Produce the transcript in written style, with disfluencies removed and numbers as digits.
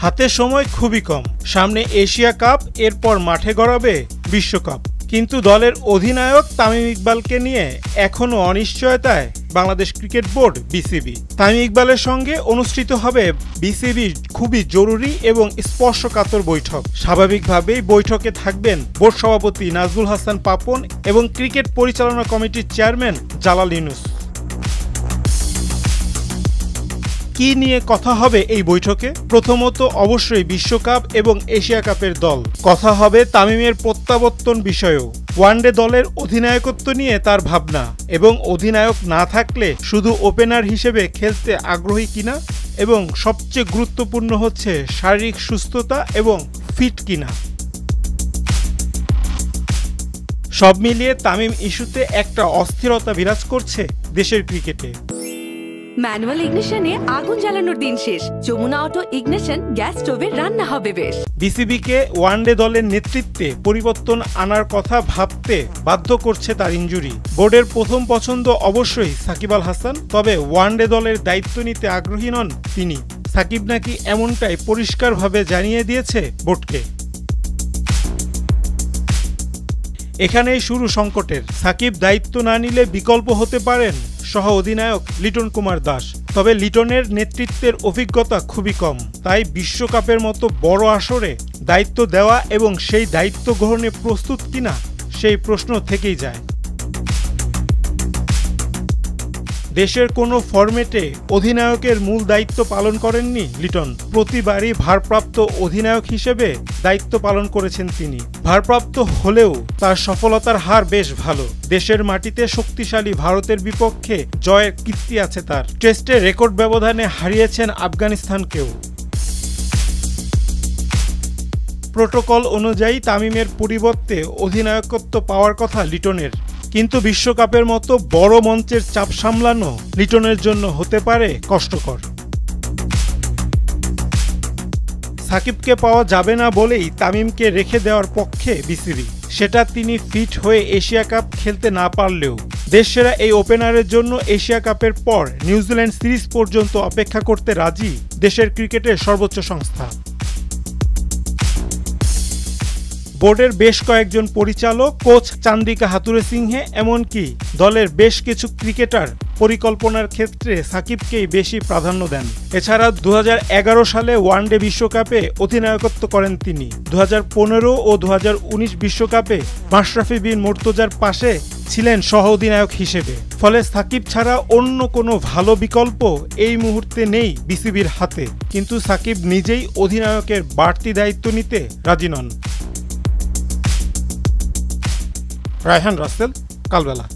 হাতে সময় খুবই কম। সামনে এশিয়া কাপ, এরপর মাঠে গড়াবে বিশ্বকাপ। কিন্তু দলের অধিনায়ক তামিম ইকবালকে নিয়ে এখনও অনিশ্চয়তায় Bangladesh cricket board BCB. Tamim ইকবালের সঙ্গে অনুষ্ঠিত হবে বিসিবির খুবই জরুরি এবং স্পর্শকাতর বৈঠক। স্বাভাবিকভাবেই বৈঠকে থাকবেন বোর্ড সভাপতি নাজমুল হাসান পাপন এবং ক্রিকেট পরিচালনা কমিটির চেয়ারম্যান জালাল ইউনুস। কি নিয়ে কথা হবে এই বৈঠকে? প্রথমত অবশ্যই বিশ্বকাপ এবং এশিয়া কাপের দল। কথা হবে তামিমের প্রত্যাবর্তন বিষয়েও, ওয়ানডে দলের অধিনায়কত্ব নিয়ে তার ভাবনা এবং অধিনায়ক না থাকলে শুধু ওপেনার হিসেবে খেলতে আগ্রহী কিনা, এবং সবচেয়ে গুরুত্বপূর্ণ হচ্ছে শারীরিক সুস্থতা এবং ফিট কিনা। সব মিলিয়ে তামিম ইস্যুতে একটা অস্থিরতা বিরাজ করছে দেশের ক্রিকেটে। ম্যানুয়াল ইগনিশনে আগুন জ্বালানোর দিন শেষ। যমুনা অটো ইগনিশন গ্যাস স্টোভে রান্না হবে বেশ। বিসিবিকে ওয়ানডে দলের নেতৃত্বে পরিবর্তন আনার কথা ভাবতে বাধ্য করছে তার ইনজুরি। বোর্ডের প্রথম পছন্দ অবশ্যই সাকিব আল হাসান, তবে ওয়ানডে দলের দায়িত্ব নিতে আগ্রহী নন তিনি। সাকিব নাকি এমনটাই পরিষ্কারভাবে জানিয়ে দিয়েছে বোর্ডকে। এখানেই শুরু সংকটের। সাকিব দায়িত্ব না নিলে বিকল্প হতে পারেন সহ অধিনায়ক লিটন কুমার দাস। তবে লিটনের নেতৃত্বের অভিজ্ঞতা খুবই কম, তাই বিশ্বকাপের মতো বড় আসরে দায়িত্ব দেওয়া এবং সেই দায়িত্ব গ্রহণে প্রস্তুত কিনা সেই প্রশ্ন থেকেই যায়। দেশের কোনো ফরম্যাটে অধিনায়কের মূল দায়িত্ব পালন করেননি লিটন। প্রতিবারই ভারপ্রাপ্ত অধিনায়ক হিসেবে দায়িত্ব পালন করেছেন তিনি। ভারপ্রাপ্ত হলেও তার সফলতার হার বেশ ভালো। দেশের মাটিতে শক্তিশালী ভারতের বিপক্ষে জয়ের কীর্তি আছে তার। টেস্টে রেকর্ড ব্যবধানে হারিয়েছেন আফগানিস্তানকেও। প্রোটোকল অনুযায়ী তামিমের পরিবর্তে অধিনায়কত্ব পাওয়ার কথা লিটনের, কিন্তু বিশ্বকাপের মতো বড় মঞ্চের চাপ সামলানো লিটনের জন্য হতে পারে কষ্টকর। সাকিবকে পাওয়া যাবে না বলেই তামিমকে রেখে দেওয়ার পক্ষে বিসিবি। সেটা তিনি ফিট হয়ে এশিয়া কাপ খেলতে না পারলেও দেশসেরা এই ওপেনারের জন্য এশিয়া কাপের পর নিউজিল্যান্ড সিরিজ পর্যন্ত অপেক্ষা করতে রাজি দেশের ক্রিকেটের সর্বোচ্চ সংস্থা। বোর্ডের বেশ কয়েকজন পরিচালক, কোচ চান্দিকা হাতুরে সিংহে, এমনকি দলের বেশ কিছু ক্রিকেটার পরিকল্পনার ক্ষেত্রে সাকিবকেই বেশি প্রাধান্য দেন। এছাড়া 2011 সালে ওয়ানডে বিশ্বকাপে অধিনায়কত্ব করেন তিনি। 2015 ও 2019 বিশ্বকাপে মাশরাফি বিন মুর্তজার পাশে ছিলেন সহ অধিনায়ক হিসেবে। ফলে সাকিব ছাড়া অন্য কোনো ভালো বিকল্প এই মুহূর্তে নেই বিসিবির হাতে। কিন্তু সাকিব নিজেই অধিনায়কের বাড়তি দায়িত্ব নিতে রাজি নন। রায়হান রাসেল, কালবেলা।